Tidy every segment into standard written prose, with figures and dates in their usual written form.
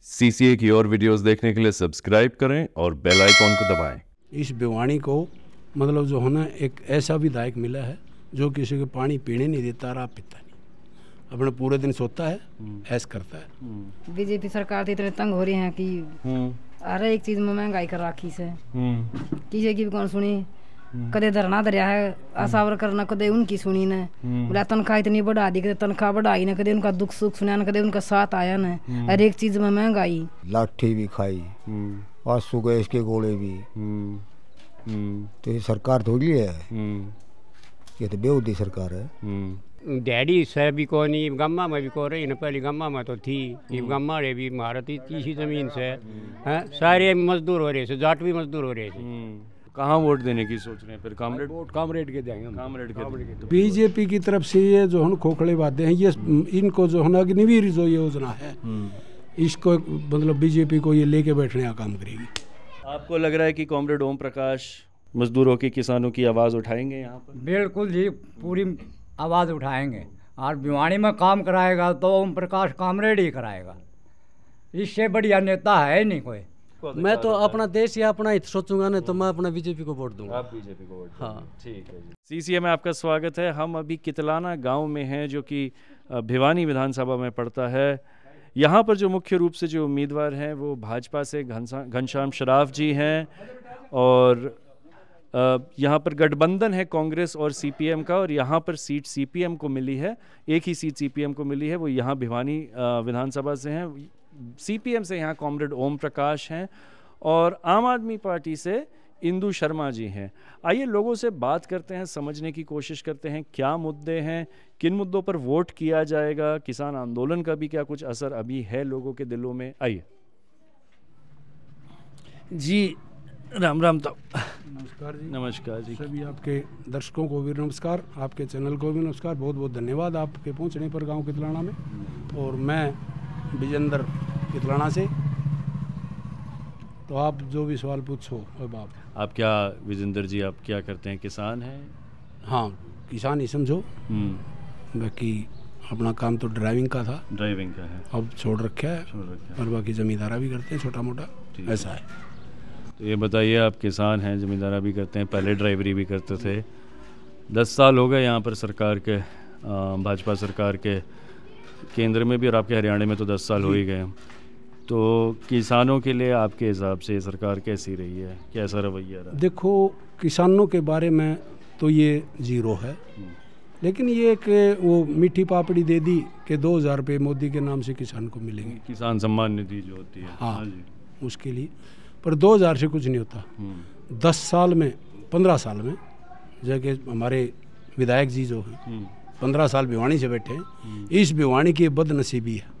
CCA की और videos देखने के लिए सब्सक्राइब करें और बेल आइकॉन को दबाएं। इस भिवानी को मतलब जो है ना एक ऐसा विधायक मिला है जो किसी को पानी पीने नहीं देता, रहा पीता नहीं, अपने पूरे दिन सोता है, ऐश करता है। बीजेपी सरकार तो इतने तंग हो रही है कि हर एक चीज में महंगाई कर राखी से किसी की भी कौन सुनी। कदे धरना धरिया है आशा वर्कर न, कदे उनकी सुनी न, बोला तनख्वाह इतनी बढ़ा दी, कदे तनख्वाह बढ़ाई न, कदे उनका दुख सुख सुना न, कदे उनका साथ आया न। हर एक चीज में महंगाई, लाठी भी खाई और सुगैस के गोले भी। तो ये सरकार थोड़ी है, ये तो बेहूदी सरकार है। डैडी से भी को नहीं गम्मा में भी को रही न, पहले गम्मा में तो थी, ये गम्मा रे भी भारत इसी जमीन से है। सारे मजदूर हो रहे थे, जाट भी मजदूर हो रहे थे। कहाँ वोट देने की सोच रहे हैं फिर? कामरेड के देंगे, कामरेड के। बीजेपी की तरफ से ये जो है खोखले वादे हैं, ये इनको जो है ना अग्निवीर जो योजना है, इसको मतलब बीजेपी को ये लेके बैठने का काम करेगी। आपको लग रहा है कि कॉमरेड ओम प्रकाश मजदूरों की, किसानों की आवाज़ उठाएंगे यहाँ पर? बिल्कुल जी, पूरी आवाज़ उठाएंगे। और भिवानी में काम कराएगा तो ओम प्रकाश कामरेड ही कराएगा, इससे बढ़िया नेता है ही नहीं कोई। मैं तो अपना देश या अपना हित सोचूंगा ना, तो मैं अपना बीजेपी को वोट दूंगा। आप बीजेपी को वोट? हाँ, ठीक है जी। सीसीए में आपका स्वागत है। हम अभी कितलाना गांव में हैं जो कि भिवानी विधानसभा में पड़ता है। यहाँ पर जो मुख्य रूप से जो उम्मीदवार हैं वो भाजपा से घनश्याम शराफ जी हैं, और यहाँ पर गठबंधन है कांग्रेस और सीपीएम का, और यहाँ पर सीट सीपीएम को मिली है। एक ही सीट सीपीएम को मिली है, वो यहाँ भिवानी विधानसभा से हैं। सीपीएम से यहाँ कॉमरेड ओम प्रकाश हैं और आम आदमी पार्टी से इंदु शर्मा जी हैं। आइए लोगों से बात करते हैं, समझने की कोशिश करते हैं क्या मुद्दे हैं, किन मुद्दों पर वोट किया जाएगा, किसान आंदोलन का भी क्या कुछ असर अभी है लोगों के दिलों में। आइए जी, राम राम। तो नमस्कार जी। नमस्कार जी। सभी आपके दर्शकों को भी नमस्कार, आपके चैनल को भी नमस्कार। बहुत बहुत धन्यवाद आपके पहुंचने पर गांव कितलाना में। और मैं विजेंद्र कितलाना से, तो आप जो भी सवाल पूछो। अब आप क्या विजेंद्र जी, आप क्या करते हैं? किसान हैं? हाँ, किसान ही समझो। बाकी अपना काम तो ड्राइविंग का था, ड्राइविंग का है, अब छोड़ रखा है। और बाकी जमींदारा भी करते हैं छोटा मोटा, ऐसा है। तो ये बताइए, आप किसान हैं, जमींदारा भी करते हैं, पहले ड्राइवरी भी करते थे। 10 साल हो गए यहाँ पर सरकार के, भाजपा सरकार के केंद्र में भी, और आपके हरियाणा में तो 10 साल हो ही गए। तो किसानों के लिए आपके हिसाब से सरकार कैसी रही है, कैसा रवैया रहा? देखो, किसानों के बारे में तो ये जीरो है, लेकिन ये कि वो मीठी पापड़ी दे दी कि 2000 रुपये मोदी के नाम से किसान को मिलेंगे, किसान सम्मान निधि जो होती है। हाँ जी, उसके लिए। पर 2000 से कुछ नहीं होता। 10 साल में, 15 साल में जैसे हमारे विधायक जी जो हैं 15 साल भिवानी से बैठे हैं। इस भिवानी की बदनसीबी है।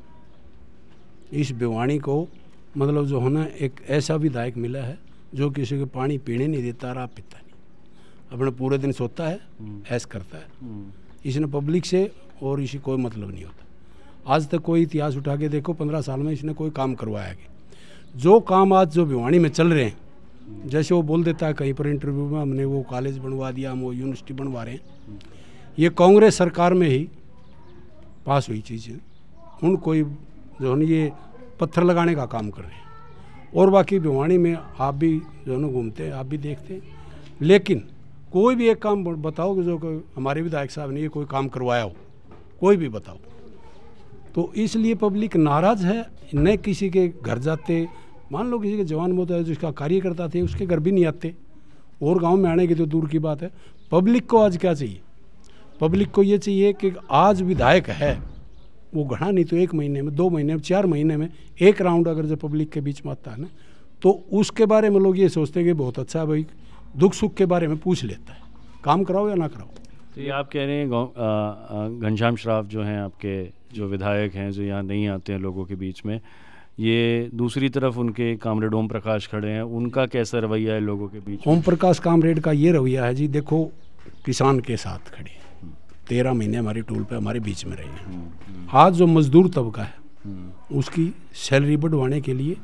इस भिवानी को मतलब जो है ना एक ऐसा विधायक मिला है जो किसी को पानी पीने नहीं देता, रहा पीता नहीं, अपने पूरे दिन सोता है, ऐश करता है। इसने पब्लिक से और इसी कोई मतलब नहीं होता। आज तक कोई इतिहास उठा के देखो, 15 साल में इसने कोई काम करवाया कि जो काम आज जो भिवानी में चल रहे हैं, जैसे वो बोल देता है कहीं पर इंटरव्यू में, हमने वो कॉलेज बनवा दिया, हम वो यूनिवर्सिटी बनवा रहे हैं, ये कांग्रेस सरकार में ही पास हुई चीज़ें। उन कोई जो है ये पत्थर लगाने का काम कर रहे हैं। और बाकी भिवानी में आप भी जो है घूमते हैं, आप भी देखते हैं, लेकिन कोई भी एक काम बताओ कि जो हमारे विधायक साहब ने ये कोई काम करवाया हो, कोई भी बताओ। तो इसलिए पब्लिक नाराज़ है। न किसी के घर जाते, मान लो किसी के जवान मौत है, जिसका कार्यकर्ता थे उसके घर भी नहीं आते, और गांव में आने की तो दूर की बात है। पब्लिक को आज क्या चाहिए? पब्लिक को ये चाहिए कि आज विधायक है, वो घना नहीं तो 1 महीने में, 2 महीने में, 4 महीने में एक राउंड अगर जब पब्लिक के बीच में आता है ना, तो उसके बारे में लोग ये सोचते हैं कि बहुत अच्छा भाई, दुख सुख के बारे में पूछ लेता है, काम कराओ या ना कराओ। तो ये आप कह रहे हैं घनश्याम शराफ जो हैं आपके, जो विधायक हैं, जो यहाँ नहीं आते हैं लोगों के बीच में, ये दूसरी तरफ उनके कामरेड ओम प्रकाश खड़े हैं, उनका कैसा रवैया है लोगों के बीच? ओम प्रकाश कामरेड का ये रवैया है जी, देखो किसान के साथ खड़े, 13 महीने हमारी टूल पे हमारे बीच में रहे हैं। आज जो मजदूर तबका है उसकी सैलरी बढ़वाने के लिए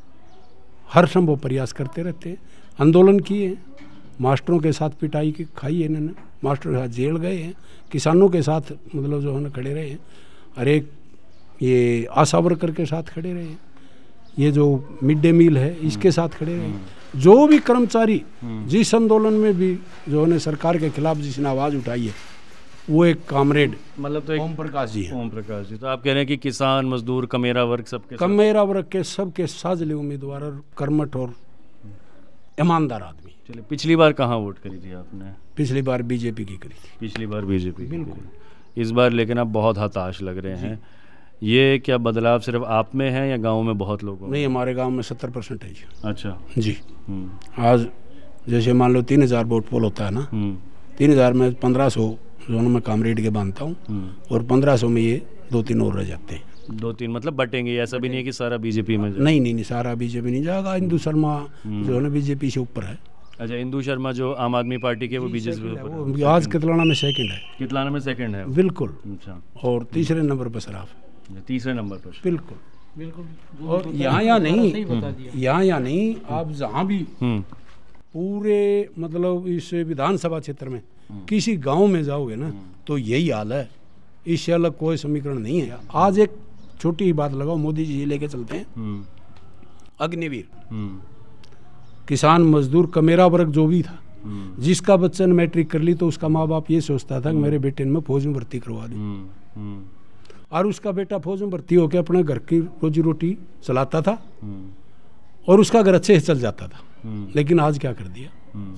हर संभव प्रयास करते रहते हैं। आंदोलन किए, मास्टरों के साथ पिटाई की खाई है इन्होंने, मास्टरों के साथ जेल गए हैं, किसानों के साथ मतलब जो है ना खड़े रहे हैं, हर एक ये आशा वर्कर के साथ खड़े रहे हैं। ये जो मिड डे मील है इसके साथ खड़े रहे। जो भी कर्मचारी जिस आंदोलन में भी जो है सरकार के खिलाफ जिसने आवाज़ उठाई है वो एक कामरेड मतलब तो ओम प्रकाश जी है। ओम प्रकाश जी, तो आप कह रहे हैं कि किसान मजदूर कमेरा वर्ग सबके कम मेरा वर्ग के सबके साजले उम्मीदवार और कर्मठ और ईमानदार आदमी। चलिए, पिछली बार कहाँ वोट करी थी आपने? पिछली बार बीजेपी की करी थी। पिछली बार बीजेपी की बिल्कुल। करी। इस बार लेकिन आप बहुत हताश लग रहे हैं। ये क्या बदलाव सिर्फ आप में है या गांव में बहुत लोगों में? नहीं, हमारे गांव में 70% है जी। अच्छा जी। आज जैसे मान लो 3000 वोट पोल होता है ना, 3000 में 1500 जोन में कामरेड के बांधता हूँ और 1500 में ये 2-3 और रह जाते हैं। 2-3 मतलब बटेंगे, ऐसा भी नहीं है कि सारा बीजेपी में जाए। नहीं, सारा बीजेपी नहीं जाएगा। हिंदू शर्मा जो है ना बीजेपी से ऊपर है। अच्छा, इंदू शर्मा जो आम आदमी पार्टी के वो बीजेपी से ऊपर है। वो आज कितलाना में सेकंड है। कितलाना में सेकंड है? बिल्कुल। अच्छा, और तीसरे नंबर पर सराफ है। तीसरे नंबर पर? बिल्कुल। और यहाँ नहीं, आप जहाँ भी पूरे मतलब इस विधानसभा क्षेत्र में किसी गांव में जाओगे ना तो यही हाल है। इससे अलग कोई समीकरण नहीं है। आज एक छोटी ही बात लगाओ, मोदी जी लेके चलते हैं अग्निवीर, किसान मजदूर कमेरा वर्ग जो भी था, जिसका बच्चा ने मैट्रिक कर ली तो उसका माँ बाप ये सोचता था कि मेरे बेटे ने मैं फौज में भर्ती करवा दूं, और उसका बेटा फौज में भर्ती होकर अपने घर की रोजी रोटी चलाता था और उसका घर अच्छे से चल जाता था। लेकिन आज क्या कर दिया?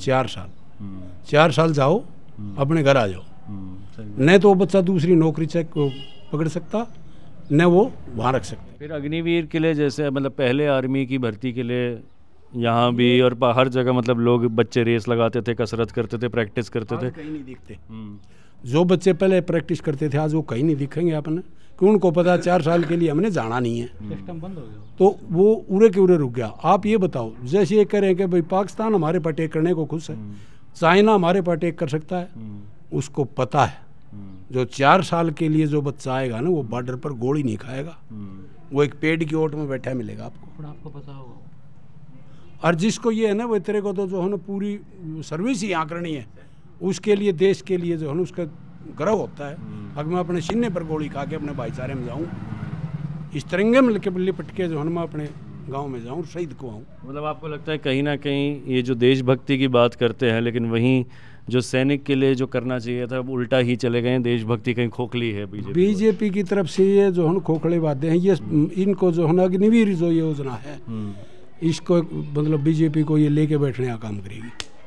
4 साल जाओ अपने घर आ जाओ, न तो वो बच्चा दूसरी नौकरी चेक को पकड़ सकता न वो वहाँ रख सकता। फिर अग्निवीर के लिए जैसे मतलब पहले आर्मी की भर्ती के लिए यहाँ भी और हर जगह मतलब लोग बच्चे रेस लगाते थे, कसरत करते थे, प्रैक्टिस करते थे। कहीं नहीं दिखते। जो बच्चे पहले प्रैक्टिस करते थे आज वो कहीं नहीं दिखेंगे अपने, कि उनको पता 4 साल के लिए हमने जाना नहीं है, सिस्टम बंद हो गया तो वो उड़े के उड़े रुक गया। आप ये बताओ, जैसे ये करें कि भाई पाकिस्तान हमारे पर अटैक करने को खुश है, चाइना हमारे पर अटैक कर सकता है, उसको पता है जो 4 साल के लिए जो बच्चा आएगा ना वो बॉर्डर पर गोली नहीं खाएगा, वो एक पेड़ की ओट में बैठा मिलेगा आपको पता होगा। और जिसको ये है ना वो तेरे को तो जो है ना पूरी सर्विस ही यहाँ करनी है, उसके लिए देश के लिए जो है ना उसका गर्व होता है। अगर मैं अपने सीने पर गोली खा के अपने भाईचारे में जाऊँ, इस तिरंगे में लिपट के जो है ना मैं अपने गांव में जाऊँ, शहीद को आऊँ। मतलब आपको लगता है कहीं ना कहीं ये जो देशभक्ति की बात करते हैं, लेकिन वहीं जो सैनिक के लिए जो करना चाहिए था वो उल्टा ही चले गए। देशभक्ति कहीं खोखली है बीजेपी की तरफ से। ये जो है ना खोखले बातें हैं, ये इनको जो है ना अग्निवीर जो योजना है इसको मतलब बीजेपी को ये लेके बैठने का काम करेगी।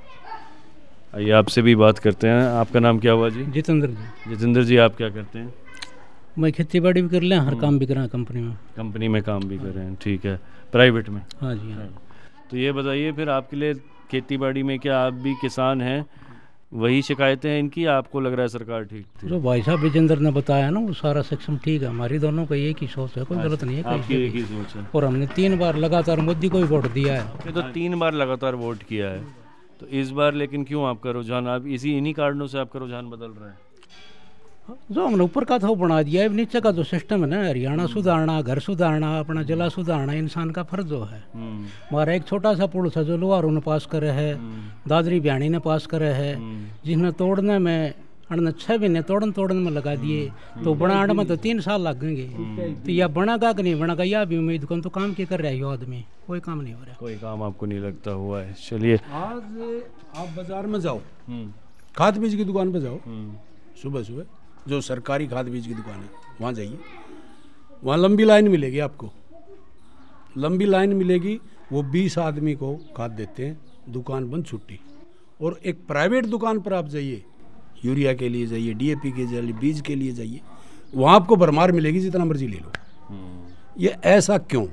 आइए आपसे भी बात करते हैं। आपका नाम क्या हुआ जी? जितेंद्र जी। जितेंद्र जी, आप क्या करते हैं? मैं खेती बाड़ी भी कर लें, हर काम भी कर रहा हूँ कंपनी में। कंपनी में काम भी कर रहे हैं, ठीक है। प्राइवेट में? हाँ जी हाँ। तो ये बताइए फिर आपके लिए खेती बाड़ी में क्या आप भी किसान हैं, वही शिकायतें हैं इनकी, आपको लग रहा है सरकार ठीक थी? जो भाई साहब विजेंद्र ने बताया ना वो सारा सिस्टम ठीक है। हमारी दोनों का एक ही सोच है, कोई गलत नहीं है। आपकी एक ही सोच है। और हमने 3 बार लगातार मोदी को ही वोट दिया है। तो 3 बार लगातार वोट किया है, तो इस बार लेकिन क्यों आपका रुझान, आप इन्हीं कारणों से आपका रुझान बदल रहा है? जो हमने ऊपर का था वो बना दिया है, नीचे का जो सिस्टम है ना, हरियाणा सुधारना, घर सुधारना, अपना जिला सुधारना इंसान का फर्ज जो है। हमारा एक छोटा सा पुल था जो लोहारू ने पास करे है, दादरी बिहानी ने पास करे है, जिसने तोड़ने में 6 महीने तोड़न में लगा दिए, तो बनाने में तो 3 साल लगेंगे। तो यह बनेगा कि नहीं बनेगा यह भी उम्मीद कौन, तो काम क्या कर रहा है ये आदमी, कोई काम नहीं हो रहा। कोई काम आपको नहीं लगता हुआ है? चलिए, आज आप बाजार में जाओ, खाद बीज की दुकान पर जाओ, सुबह सुबह जो सरकारी खाद बीज की दुकान है वहाँ जाइए, वहाँ लंबी लाइन मिलेगी आपको, लंबी लाइन मिलेगी। वो 20 आदमी को खाद देते हैं, दुकान बंद, छुट्टी। और एक प्राइवेट दुकान पर आप जाइए, यूरिया के लिए जाइए, डीएपी के लिए, बीज के लिए जाइए, वहाँ आपको भरमार मिलेगी, जितना मर्जी ले लो। ये ऐसा क्यों?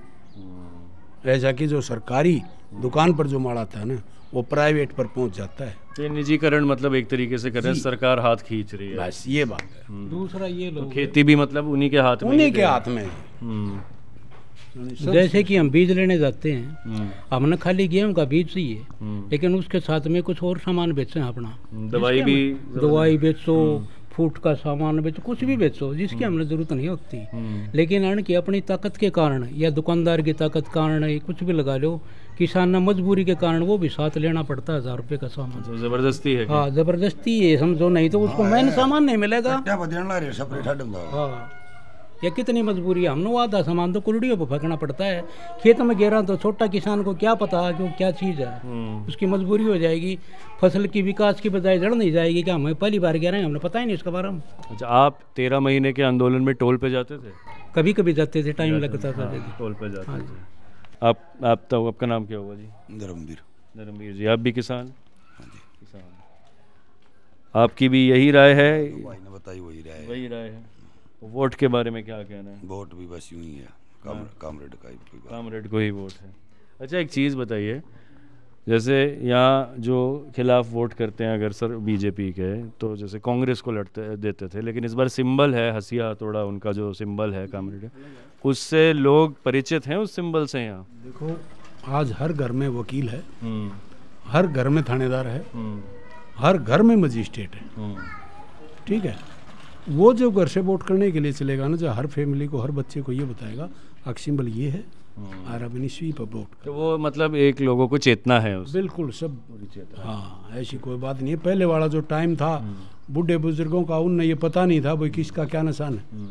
ऐसा कि जो सरकारी दुकान पर जो माल आता है ना वो प्राइवेट पर पहुंच जाता है। ये निजीकरण मतलब एक तरीके से कर रहे हैं, सरकार हाथ खींच रही है, बस ये बात है। दूसरा ये लोग, तो खेती भी मतलब उन्हीं के हाथ में, उन्हीं के हाथ में। जैसे कि हम बीज लेने जाते हैं, हमने खाली गेहूं का बीज चाहिए, लेकिन उसके साथ में कुछ और सामान बेचते हैं अपना, दवाई बेचो, फूट का सामान बेचो, कुछ भी बेचो जिसकी हमें जरूरत नहीं होती। लेकिन इनकी अपनी ताकत के कारण या दुकानदार की ताकत कारण कुछ भी लगा लो, किसान ने मजबूरी के कारण वो भी साथ लेना पड़ता है 1000 रुपये का सामान। तो जबरदस्ती है? हाँ जबरदस्ती है, समझो, नहीं तो उसको मैंने सामान नहीं मिलेगा। हाँ, या कितनी मजबूरी है, हमने आधा सामान तो कुलड़ियों पर फेंकना पड़ता है। खेत में गिरा तो छोटा किसान को क्या पता कि वो क्या चीज़ है, उसकी मजबूरी हो जाएगी। फसल की विकास की बजाय जड़ नहीं जाएगी कि हमें पहली बार गिर रहे हैं, हमने पता ही नहीं इसके बारे में। अच्छा, आप 13 महीने के आंदोलन में टोल पे जाते थे? कभी कभी जाते थे, टाइम लगता था। टोल पे जाते थे। आप तो आपका नाम क्या होगा जी? धर्मवीर जी। आप भी किसान? हाँ जी किसान। आपकी भी यही राय है? भाई ने बताई वही राय वही राय है। वोट के बारे में क्या कहना है? वोट भी बस यूं ही है, कामरेड का ही कोई बात। कामरेड को ही वोट है। अच्छा, एक चीज़ बताइए, जैसे यहाँ जो खिलाफ वोट करते हैं अगर सर बीजेपी के, तो जैसे कांग्रेस को लड़ते देते थे, लेकिन इस बार सिंबल है हसिया हथौड़ा, उनका जो सिंबल है कामरेड, उससे लोग परिचित हैं उस सिंबल से यहाँ? देखो, आज हर घर में वकील है, हर घर में थानेदार है, हर घर में मजिस्ट्रेट है, ठीक है। वो जो घर से वोट करने के लिए चलेगा ना, जो हर फैमिली को, हर बच्चे को ये बताएगा सिंबल ये है और अब स्वीप पर वोट, तो वो मतलब एक लोगों को चेतना है उस। बिल्कुल सब। हाँ, ऐसी कोई बात नहीं है। पहले वाला जो टाइम था बूढ़े बुजुर्गों का, उनने ये पता नहीं था भाई किसका क्या निशान है।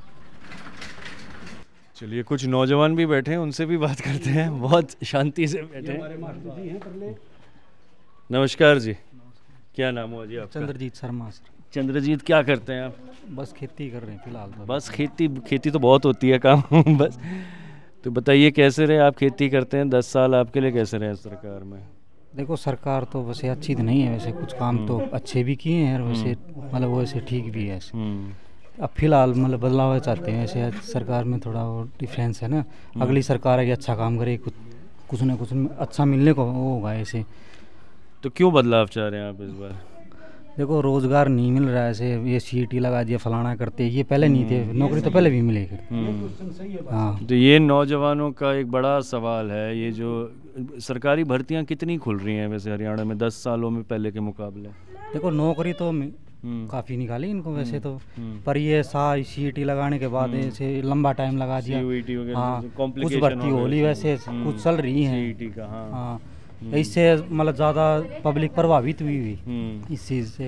चलिए, कुछ नौजवान भी बैठे हैं, उनसे भी बात करते हैं, बहुत शांति से बैठे हैं। नमस्कार जी, क्या नाम हुआ जी आपका? चंद्रजीत शर्मा सर। चंद्रजीत, क्या करते हैं आप? बस खेती कर रहे हैं फिलहाल तो। बस खेती तो बहुत होती है काम बस। तो बताइए, कैसे रहे आप खेती करते हैं, 10 साल आपके लिए कैसे रहे सरकार में? देखो, सरकार तो वैसे अच्छी तो नहीं है, वैसे कुछ काम तो अच्छे भी किए हैं और वैसे मतलब वैसे ठीक भी है। अब फिलहाल मतलब बदलाव चाहते हैं, वैसे सरकार में थोड़ा वो डिफरेंस है ना। अगली सरकार है कि अच्छा काम करे, कुछ ना कुछ अच्छा मिलने को वो होगा ऐसे। तो क्यों बदलाव चाह रहे हैं आप इस बार? देखो, रोजगार नहीं मिल रहा है, ऐसे ये सीटी लगा दिया, फलाना करते, ये पहले नहीं थे, नौकरी तो पहले भी मिले करती। हाँ, तो ये नौजवानों का एक बड़ा सवाल है, ये जो सरकारी भर्तियां कितनी खुल रही हैं वैसे हरियाणा में 10 सालों में पहले के मुकाबले? देखो, नौकरी तो काफ़ी निकाली इनको वैसे तो, पर ये सीईटी लगाने के बाद ऐसे लंबा टाइम लगा दिया। हाँ, कुछ भर्ती होली वैसे कुछ चल रही है। हाँ, इससे मतलब ज़्यादा पब्लिक प्रभावित हुई इस चीज़ से।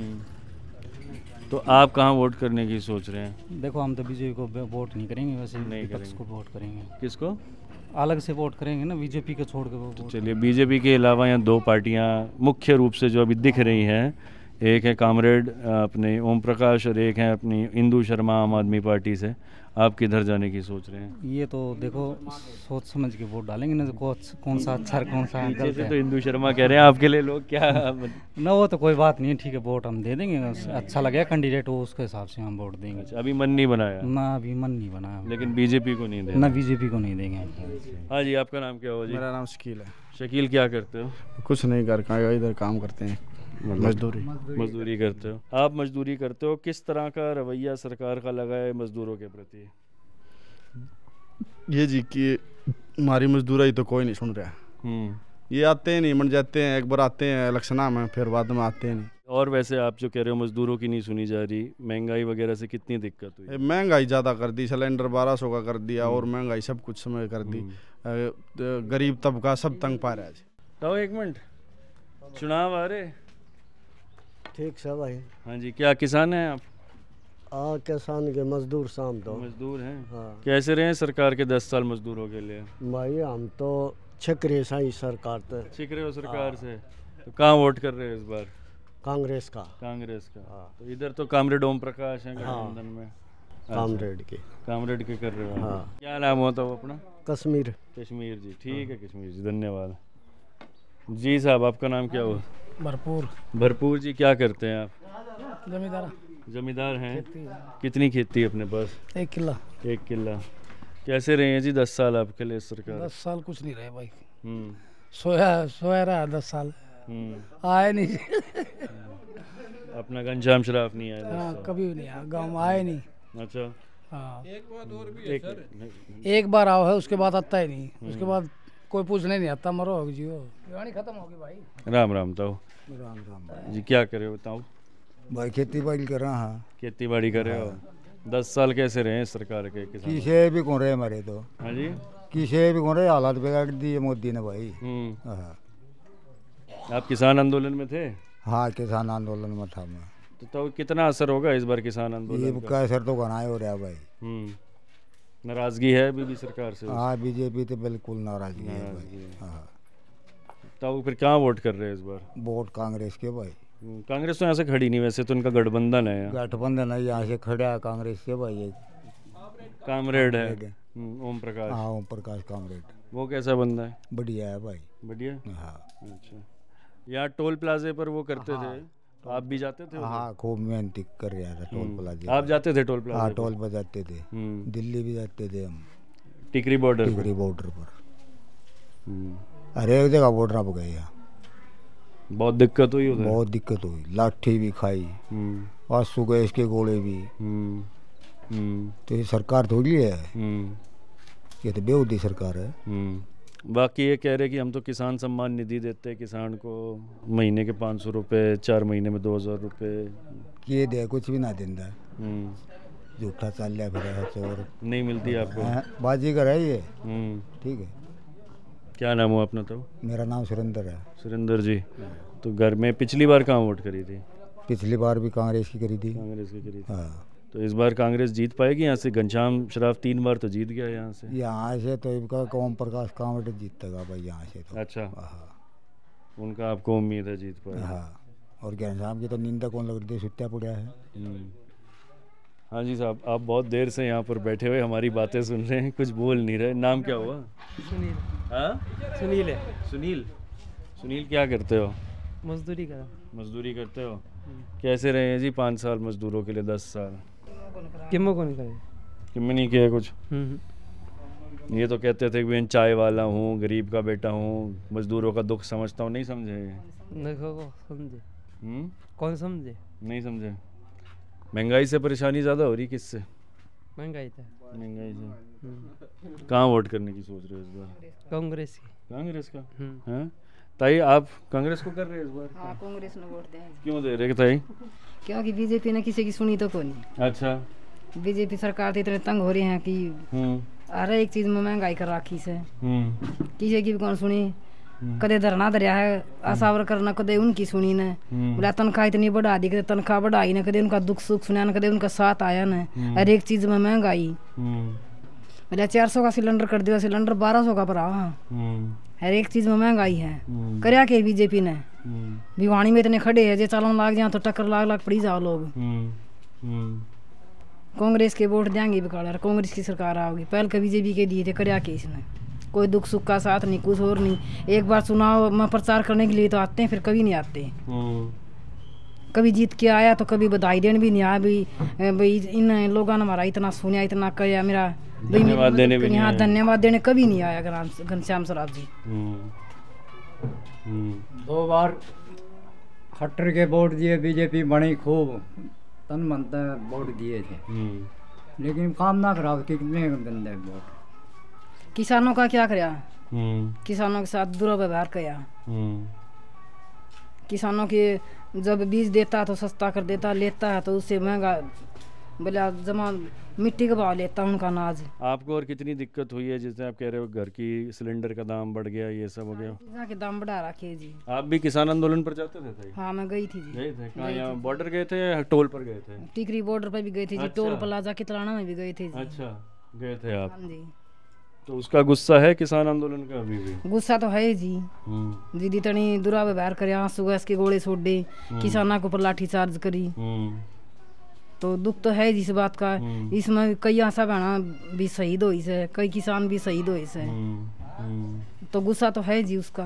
तो आप कहाँ वोट करने की सोच रहे हैं? देखो, हम तो बीजेपी को वोट नहीं करेंगे, वैसे विपक्ष को वोट करेंगे। किसको? अलग से वोट करेंगे ना, बीजेपी को छोड़ के वो। तो चलिए, बीजेपी के अलावा यहाँ 2 पार्टियाँ मुख्य रूप से जो अभी दिख रही हैं, एक है कामरेड अपने ओम प्रकाश और एक है अपनी इंदू शर्मा आम आदमी पार्टी से। आप किधर जाने की सोच रहे हैं? ये तो देखो, सोच समझ के वोट डालेंगे ना, कौन सा अच्छा कौन सा गलत है। तो इंदू शर्मा कह रहे हैं आपके लिए लोग क्या ना, वो तो कोई बात नहीं, ठीक है, वोट हम दे देंगे, अच्छा लगे कैंडिडेट हो उसके हिसाब से हम वोट देंगे। अच्छा, अभी मन नहीं बनाया? ना, अभी मन नहीं बनाया। लेकिन बीजेपी को नहीं देंगे? ना, बीजेपी को नहीं देंगे। हाँ जी, आपका नाम क्या हो जी? मेरा नाम शकील है। शकील, क्या करते हो? कुछ नहीं, घर का इधर काम करते हैं, मजदूरी करते हो। आप मजदूरी करते हो, किस तरह का रवैया सरकार का लगा है मजदूरों के प्रति? ये जी कि हमारी मजदूरी तो कोई नहीं सुन रहा। ये आते हैं नहीं, मन जाते हैं, एक बार आते हैं इलेक्शना में, फिर बाद में आते हैं नहीं। और वैसे आप जो कह रहे हो मजदूरों की नहीं सुनी जा रही, महंगाई वगैरह से कितनी दिक्कत हुई? महंगाई ज़्यादा कर दी, सिलेंडर 1200 का कर दिया और महंगाई सब कुछ समय कर दी। गरीब तबका सब तंग पा रहा है। तो एक मिनट, चुनाव आ रहे? ठीक है भाई। हाँ जी, क्या किसान हैं आप? किसान के मजदूर शाम तो मजदूर हैं। हाँ। कैसे रहे सरकार के 10 साल मजदूरों के लिए? भाई हम तो छिक रहे सही सरकार तो। छिक रहे हो सरकार से? तो कहाँ वोट कर रहे हो इस बार? कांग्रेस का। कांग्रेस का। हाँ। तो इधर तो कामरेड ओम प्रकाश हैं गठबंधन में। कामरेड के। कामरेड के कर रहे हो? हाँ। क्या नाम होता वो अपना? कश्मीर। कश्मीर जी, ठीक है कश्मीर जी, धन्यवाद जी। साहब, आपका नाम क्या हुआ? भरपूर। भरपूर जी, क्या करते हैं आप? जमींदार। जमींदार हैं। कितनी खेती अपने पास? 1 किला। 1 किला। कैसे रहे हैं जी 10 साल आपके लिए सरकार? 10 साल कुछ नहीं रहे भाई। सोया रहा 10 साल। आए नहीं। अपना घनश्याम शराफ नहीं आया? हाँ, कभी भी नहीं आया, गाँव में आए नहीं। अच्छा। हाँ, एक बार आओ है, उसके बाद आता ही नहीं, उसके बाद कोई पूछने नहीं आता, मरो होगी जियो, जवानी खत्म होगी भाई। राम राम। ताऊ राम राम जी, क्या करे बताओ? भाई खेती बाड़ी कर रहा है। खेती बाड़ी कर रहे हो? 10 साल कैसे रहे सरकार के किसान? किसे भी कौन रहे हमारे तो। हाँ जी, किसे भी कौन रहे, हालात बिगाड़ दिए मोदी ने भाई। आप किसान आंदोलन में थे? हाँ, किसान आंदोलन में था मैं। तो कितना असर होगा इस बार किसान ये आंदोलन का असर तो घना ही हो रहा है भाई। नाराजगी है अभी भी सरकार से? हाँ, बीजेपी तो बिल्कुल नाराजगी है भाई। हाँ, तो फिर कहाँ वोट कर रहे हैं इस बार? वोट कांग्रेस के भाई। कांग्रेस तो यहाँ से खड़ी नहीं, वैसे तो उनका गठबंधन है। गठबंधन है, यहाँ से खड़ा है कांग्रेस के भाई। ये कामरेड है ओम प्रकाश। हाँ, ओम प्रकाश कामरेड। वो कैसा बंदा है? बढ़िया है भाई। बढ़िया। हाँ। अच्छा, यहाँ टोल प्लाजे पर वो करते थे, आप भी जाते थे? हाँ, खूब मेहनत कर रहा था टोल प्लाजे। आप जाते थे टोल प्लाजे? हाँ, टोल पर जाते थे। दिल्ली भी जाते थे हम। टिकरी बॉर्डर पर हर एक जगह बॉर्डर अब गए। बहुत दिक्कत हुई उधर? बहुत दिक्कत हुई, लाठी भी खाई, आंसू गैस के गोले भी। तो ये सरकार थोड़ी है, ये तो बेहूदी सरकार है। बाकी ये कह रहे कि हम तो किसान सम्मान निधि देते हैं किसान को, महीने के 500 रुपये, 4 महीने में 2000 रुपये। ये दे कुछ भी ना देता है, झूठा चल रहा फिर चोर। नहीं मिलती आपको? बाजीगर है ये। ठीक है। क्या नाम हुआ अपना? तो मेरा नाम सुरेंद्र है। सुरेंद्र जी, तो घर में पिछली बार कहाँ वोट करी थी? पिछली बार भी कांग्रेस की करी थी। कांग्रेस की करी थी। हाँ। तो इस बार कांग्रेस जीत पाएगी यहाँ से? घनश्याम शराफ 3 बार तो जीत गया यहाँ से। यहाँ से तो इनका ओम प्रकाश कामरेड जीतेगा भाई यहाँ से तो। अच्छा, उनका आपको उम्मीद है जीत पाएगा? हाँ, और घनश्याम की तो नींद कौन लग रही है, सुत्या पड़ा है। हाँ जी साहब, आप बहुत देर से यहाँ पर बैठे हुए हमारी बातें सुन रहे हैं, कुछ बोल नहीं रहे। नाम क्या हुआ? सुनील। हाँ, सुनील है। सुनील, सुनील क्या करते हो? मजदूरी कर। मजदूरी करते हो? कैसे रहे हैं जी 5 साल मजदूरों के लिए? 10 साल किम्मो को नहीं करे, किम्मे नहीं किया कुछ। ये तो कहते थे कि मैं चाय वाला हूँ, गरीब का बेटा हूँ, मजदूरों का दुख समझता हूँ। नहीं समझे? समझे? कौन समझे? नहीं समझे। महंगाई से परेशानी ज़्यादा हो रही, किससे? महंगाई से। महंगाई से। कहाँ वोट करने की सोच रहे हो इस बार? कांग्रेस की। कांग्रेस का? हाँ, ताई आप कांग्रेस को कर रहे हैं इस बार? हाँ, कांग्रेस ने वोट दें। क्यों दे रहे ताई? क्योंकि बीजेपी ने किसी की सुनी तो कोई नहीं। अच्छा, बीजेपी सरकार तो इतने तंग हो रही है कि हर एक चीज में महंगाई कर राखी से, किसी की भी कौन सुनी। कदे धरना धरिया है आसावर करना, कदे उनकी सुनी ने। बोला तनख्वाह इतनी बढ़ा दी, कदे तनख्वाह बढ़ाई ना, कदे उनका दुख सुख सुना ना, कदे उनका साथ आया ना। हर एक चीज में महंगाई। बोला 400 का सिलेंडर कर दिया, सिलेंडर 1200 का भरा। हर एक चीज में महंगाई है। करया के बीजेपी ने भिवानी में इतने खड़े है, जे चालन लाग जाए तो टक्कर लाग पड़ी जाओ लोग। कांग्रेस के वोट देंगे बिकाड़ा, कांग्रेस की सरकार आओगी। पहले का बीजेपी के दिए थे, करया के इसने कोई दुख सुख का साथ नहीं, कुछ और नहीं। एक बार चुनाव में प्रचार करने के लिए तो आते हैं, फिर कभी नहीं आते। कभी जीत के आया तो कभी बधाई देने भी नहीं आया। भाई इन लोगों ने हमारा इतना सुना, इतना किया, मेरा धन्यवाद देने भी यहाँ धन्यवाद देने कभी नहीं आया घनश्याम शराफ जी। 2 बार खट्टर के वोट दिए, बीजेपी बनी खूब तन मन वोट दिए थे, लेकिन काम ना करा। कितने गंदे वोट। किसानों का क्या कराया? किसानों के साथ दुर्व्यवहार किया। किसानों के जब बीज देता तो सस्ता कर देता, लेता है तो उससे महंगा बोला जमा मिट्टी का भाव लेता उनका अनाज। आपको और कितनी दिक्कत हुई है? जैसे आप कह रहे हो घर की सिलेंडर का दाम बढ़ गया, ये सब हो गया। के दाम बढ़ा रखे जी। आप भी किसान आंदोलन पर जाते थे? हाँ, मैं गई थी जी। गए थे कहाँ? यहाँ बॉर्डर गए थे या टोल पर गए थे? टिकरी बॉर्डर पर भी गए थे जी। टोल प्लाजा कितलाना में भी गए थे जी। अच्छा, गए थे आप? हाँ जी। तो उसका गुस्सा है किसान आंदोलन का अभी भी? गुस्सा तो है जी। दीदी तनी दुर्व्यवहार करे, आंसू गैस के गोले छोड़ दे, किसाना को पर लाठी चार्ज करी, तो दुख तो है जिस बात का। इसमें कई आशा बहना भी शहीद हुई से, कई किसान भी शहीद हुए से, तो गुस्सा तो है जी उसका।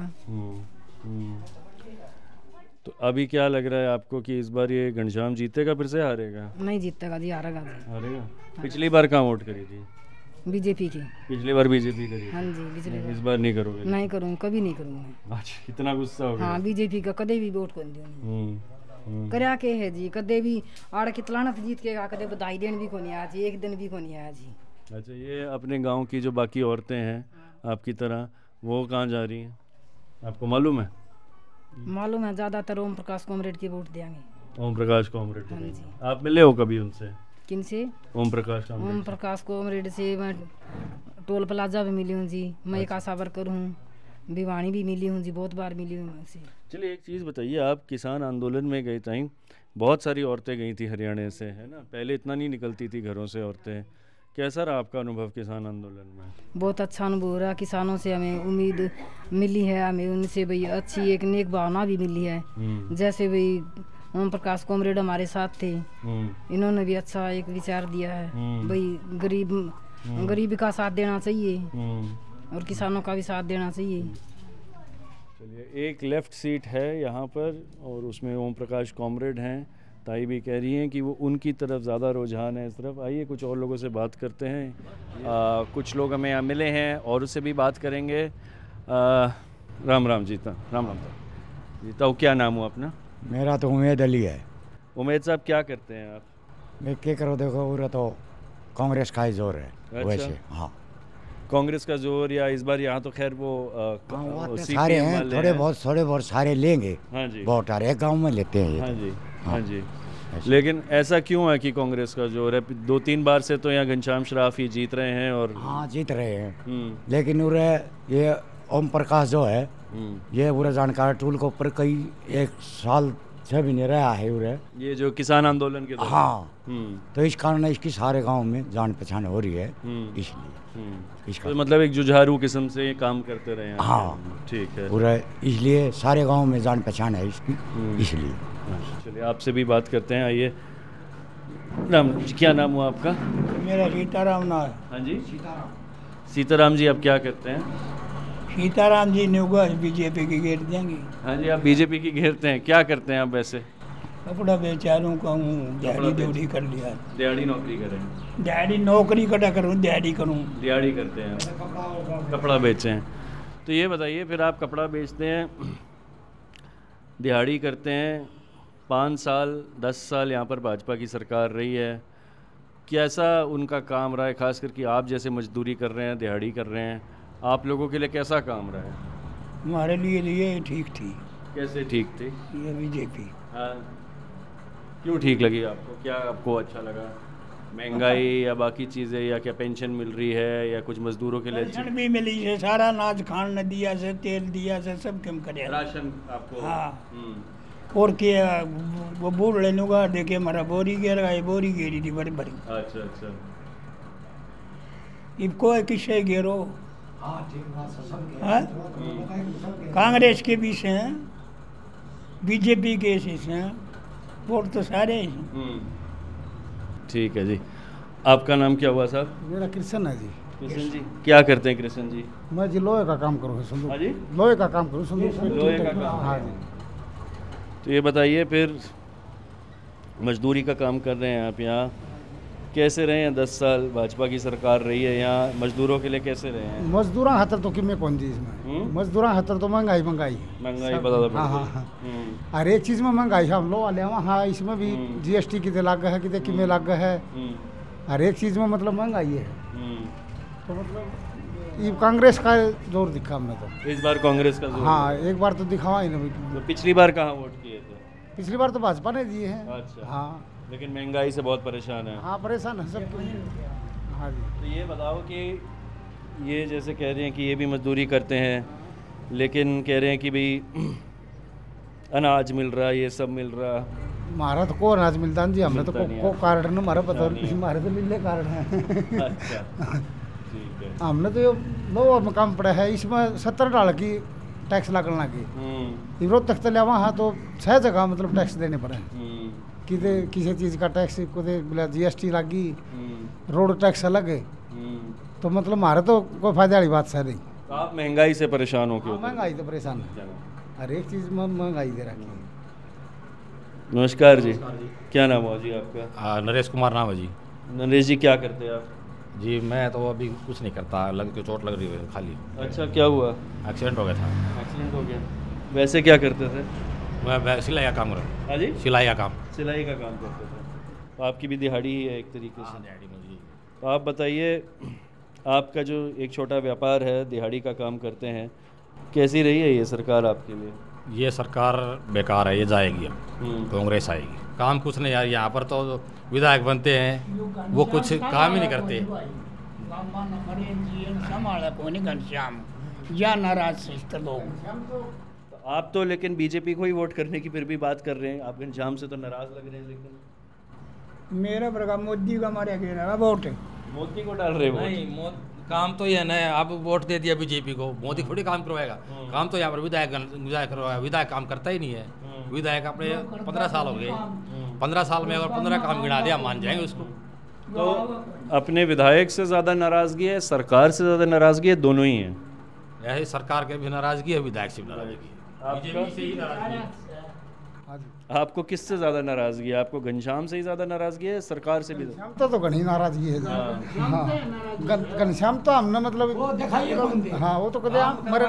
तो अभी क्या लग रहा है आपको कि इस बार ये घनश्याम जीतेगा फिर से हारेगा? नहीं जीतेगा जी, हारेगा जी। हारेगा? पिछली बार कहाँ वोट करी थी? बीजेपी की। पिछली बार बीजेपी करी? हाँ जी, पिछली बार। इस बार नहीं करोगे? नहीं करूँगी, कभी नहीं करूँगी। अच्छा, इतना गुस्सा हो गया? हाँ, बीजेपी का कदे भी वोट कर दिया। करया के है जी, कदे भी आड़ कितलाना जीत के कदे बधाई देने भी को नहीं आया जी, एक दिन भी को नहीं आया जी। अच्छा, ये अपने गांव की जो बाकी औरतें हैं आपकी तरह, वो कहाँ जा रही हैं आपको मालूम है? मालूम है, ज़्यादातर ओम प्रकाश कामरेड की वोट देंगे। ओम प्रकाश कामरेड? हाँ जी। आप मिले हो कभी उनसे? किनसे? ओम प्रकाश कामरेड। ओम प्रकाश कामरेड से मैं टोल प्लाजा भी मिली हूँ जी। मैं एक आशा वर्कर हूँ, भिवानी भी मिली हूँ जी, बहुत बार मिली हूँ मैं उनसे। चलिए एक चीज़ बताइए, आप किसान आंदोलन में गए टाइम बहुत सारी औरतें गई थी हरियाणा से, है ना? पहले इतना नहीं निकलती थी घरों से औरतें। कैसा रहा आपका अनुभव किसान आंदोलन में? बहुत अच्छा अनुभव रहा। किसानों से हमें उम्मीद मिली है, हमें उनसे भाई अच्छी एक नेक भावना भी मिली है। जैसे भाई ओम प्रकाश कॉमरेड हमारे साथ थे, इन्होंने भी अच्छा एक विचार दिया है भाई गरीब का साथ देना चाहिए और किसानों का भी साथ देना चाहिए। चलिए एक लेफ़्ट सीट है यहाँ पर और उसमें ओम प्रकाश कॉमरेड हैं। ताई भी कह रही हैं कि वो उनकी तरफ ज़्यादा रुझान है इस तरफ। आइए कुछ और लोगों से बात करते हैं। कुछ लोग हमें यहाँ मिले हैं और उससे भी बात करेंगे। राम राम जीता, राम राम जीता। क्या नाम हुआ अपना? मेरा तो उमेद अली है। उमेद साहब क्या करते हैं आप? मैं क्या करो, देखो पूरा तो कांग्रेस का ही जोर है। अच्छा। वैसे हाँ, कांग्रेस का जोर, या इस बार यहाँ तो खैर वो सारे हैं, थोड़े बहुत सारे लेंगे। हाँ जी, वोट आ रहे एक गाँव में लेते हैं ये। हाँ जी, हाँ जी। लेकिन ऐसा क्यों है कि कांग्रेस का जोर है? 2-3 बार से तो यहाँ घनश्याम शराफ ही जीत रहे हैं। और हाँ जीत रहे हैं, लेकिन उरे ये ओम प्रकाश जो है ये पूरा जानकार टूल के ऊपर कई 1 साल से भी नहीं रहा है उरे, ये जो किसान आंदोलन के दौरान। हाँ, तो इस कारण इसकी सारे गांव में जान पहचान हो रही है, इसलिए तो मतलब एक जुझारू किस्म से ये काम करते रहे हैं। हाँ ठीक है, पूरा इसलिए सारे गांव में जान पहचान है इसकी, इसलिए। चलिए आपसे भी बात करते हैं। आइए राम जी, क्या नाम हुआ आपका? मेरा सीताराम नाम है। हाँ जी, सीताराम जी, आप क्या करते हैं? सीताराम जी न्यूगा बीजेपी की घेर देंगे। हाँ जी, आप बीजेपी की घेरते हैं। क्या करते हैं आप वैसे? कपड़ा बेचारूँ का हूँ, दिहाड़ी दौड़ी कर लिया। दिहाड़ी नौकरी करें? दिहाड़ी नौकरी कटा करूँ, दिहाड़ी करूँ। दिहाड़ी करते हैं, कपड़ा बेचते हैं। तो ये बताइए, फिर आप कपड़ा बेचते हैं, दिहाड़ी करते हैं, 5 साल 10 साल यहाँ पर भाजपा की सरकार रही है, कैसा उनका काम रहा है? खास करके आप जैसे मजदूरी कर रहे हैं, दिहाड़ी कर रहे हैं, आप लोगों के लिए कैसा काम रहा है? हमारे लिए ठीक थी। कैसे ठीक थी? ये बीजेपी। हाँ, क्यों ठीक लगी आपको? क्या आपको अच्छा लगा? महंगाई या बाकी चीज़ें, या क्या पेंशन मिल रही है, या कुछ मजदूरों के लिए? पेंशन भी मिली है, सारा अनाज खान न दिया से, तेल दिया से, सब कम करे। राशन आपको? हाँ। और क्या वो बूढ़ लेने का देखे हमारा बोरी गिर गई, बोरी गिरी थी बड़ी बड़ी। अच्छा अच्छा। इनको किससे गिरो? कांग्रेस के भी से हैं, बीजेपी के से हैं, वोट तो सारे हैं। ठीक है जी। आपका नाम क्या हुआ साहब? मेरा कृष्ण है जी। कृष्ण जी, क्या करते हैं कृष्ण जी? मैं जी लोहे का काम करूँ। हाँ जी, लोहे का काम करूँ। लोहे का काम। हाँ जी। तो ये बताइए, फिर मजदूरी का काम कर रहे हैं आप, यहाँ कैसे रहे हैं? 10 साल भाजपा की सरकार रही है, यहाँ मजदूरों के लिए कैसे रहे हैं? मजदूर हाथर तो किमें कौन जी इसमें? मजदूर हाथर तो महंगाई बता। हाँ, हर एक चीज़ में महंगाई हम लोग वाले हाँ, इसमें भी GST कितने लाग है, कितने किमें लाग है, हर एक चीज़ में मतलब महंगाई है। तो मतलब ये कांग्रेस का जोर दिखा हमने तो इस बार। कांग्रेस का जोर? हाँ, एक बार तो दिखावा ही नहीं। तो पिछली बार कहाँ वोट किए थे? पिछली बार तो भाजपा ने दिए हैं। अच्छा। हाँ, लेकिन महंगाई से बहुत परेशान है। हाँ, परेशान है सब। हाँ जी। तो ये बताओ कि ये जैसे कह रहे हैं कि ये भी मजदूरी करते हैं, लेकिन कह रहे हैं कि भाई अनाज मिल रहा, ये सब मिल रहा। हमारा तो को अनाज मिलता है जी, हमें तो को कारण न हमारा पता नहीं, हमारे तो मिलने कारण है। अच्छा, ठीक है। हमने तो लो मकाम पड़ा है, इसमें 70 डाल की टैक्स लगने लगी। इधर तक तो लिया हाँ, तो 6 जगह मतलब टैक्स देने पड़े। किसी चीज़ का टैक्स बोला GST लगी, रोड टैक्स अलग है, तो मतलब हमारे तो कोई फायदा वाली बात है नहीं। तो आप महंगाई से परेशान हो? क्यों? महंगाई तो परेशान है, हर एक चीज़ में महंगाई दे रखी है। नमस्कार जी, क्या नाम हुआ जी आपका? नरेश कुमार नाम है जी। नरेश जी, क्या करते हैं आप? जी मैं तो अभी कुछ नहीं करता, चोट लग रही है खाली। अच्छा, क्या हुआ? एक्सीडेंट हो गया था। एक्सीडेंट हो गया? वैसे क्या करते थे? मैं सिलाई का काम करता। हाँ जी, सिलाई का काम। सिलाई का काम करते थे। तो आपकी भी दिहाड़ी ही है एक तरीके से? दिहाड़ी में जी। तो आप बताइए, आपका जो एक छोटा व्यापार है, दिहाड़ी का काम करते हैं, कैसी रही है ये सरकार आपके लिए? ये सरकार बेकार है, ये जाएगी अब, कांग्रेस आएगी। काम कुछ नहीं यार, यहाँ पर तो विधायक बनते हैं, वो कुछ काम ही नहीं करते। या नाराज से लोग। तो आप तो लेकिन बीजेपी को ही वोट करने की फिर भी बात कर रहे हैं, आप घनश्याम से तो नाराज लग रहे हैं। लेकिन मेरा प्रकार मोदी का मारे वोट मोदी को डाल रहे हो? नहीं, काम तो ये है, अब वोट दे दिया बीजेपी को, मोदी थोड़ी काम करवाएगा। काम तो यहाँ पर विधायक करवाएगा, विधायक काम करता ही नहीं है। विधायक अपने 15 साल हो गए, 15 साल में अगर 15 काम गिना दिया मान जाएंगे उसको। तो अपने विधायक से ज़्यादा नाराज़गी है, सरकार से ज़्यादा नाराज़गी है, दोनों ही हैं? ऐसे सरकार के भी नाराज़गी है, विधायक से भी नाराज़गी है, बीजेपी से ही नाराज़गी है। आपको किससे ज़्यादा नाराज़गी है? आपको घनश्याम से ही ज़्यादा नाराज़गी है, सरकार से भी? तो घनी नाराज़गी है। हाँ, घनश्याम तो हमने मतलब वो दिखाइए, हाँ वो तो कदे मरे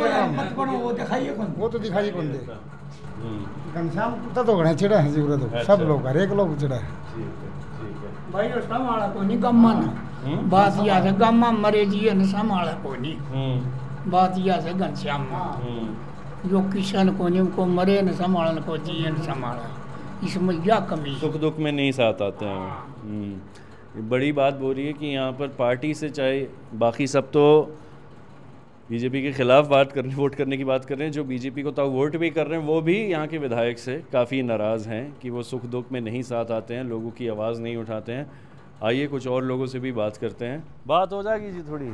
वो तो दिखाई कौन दे। घनश्याम तो घने चिड़ा है जी, तो सब लोग हर एक लोग चिड़ा है भाई। संभाला को नहीं गम्मा ना, बात यह है गम्मा मरे जी ने संभाला को नहीं, बात यह है घनश्याम जो किसान को नहीं उनको मरे न संभालन को जी न संभाला, इसमें क्या कमी? सुख दुख में नहीं साथ आते हैं। बड़ी बात बोल रही है कि यहाँ पर पार्टी से चाहे बाकी सब तो बीजेपी के खिलाफ वोट करने की बात कर रहे हैं, जो बीजेपी को तो वोट भी कर रहे हैं वो भी यहाँ के विधायक से काफ़ी नाराज़ हैं कि वो सुख दुख में नहीं साथ आते हैं, लोगों की आवाज़ नहीं उठाते हैं। आइए कुछ और लोगों से भी बात करते हैं, बात हो जाएगी जी थोड़ी।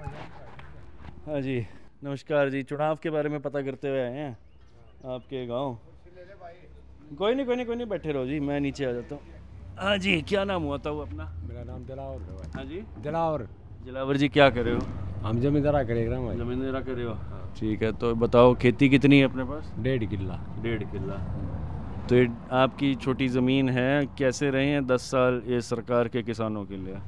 हाँ जी, नमस्कार जी, चुनाव के बारे में पता करते हुए आए हैं आपके गांव। कोई नहीं बैठे रहो जी, मैं नीचे आ जाता हूँ। हाँ जी, क्या नाम हुआ था वो अपना? मेरा नाम दिलावर है। हाँ जी, दिलावर जी, क्या कर रहे हो? हम जमींदारा करेगा भाई। जमींदारा कर रहे हो, ठीक है। तो बताओ खेती कितनी है अपने पास? 1.5 किला। 1.5 किला। तो ये आपकी छोटी ज़मीन है, कैसे रहे हैं 10 साल ये सरकार के किसानों के लिए?